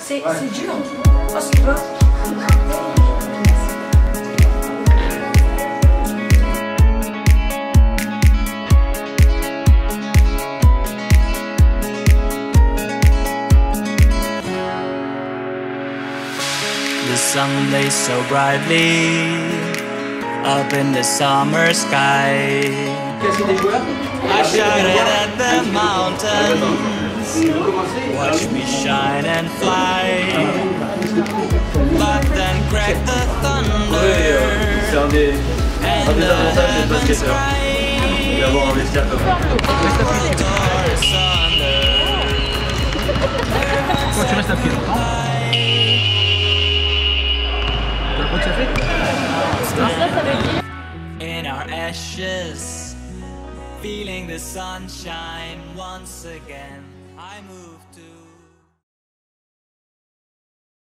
C'est dur. Oh, c'est pas. The sun lays so brightly up in the summer sky. I shouted at the mountains, watch me shine and fly. But then cracked the thunder, and the heavens cried. Pourquoi tu restes à pied longtemps? In our ashes, feeling the sunshine once again, I moved to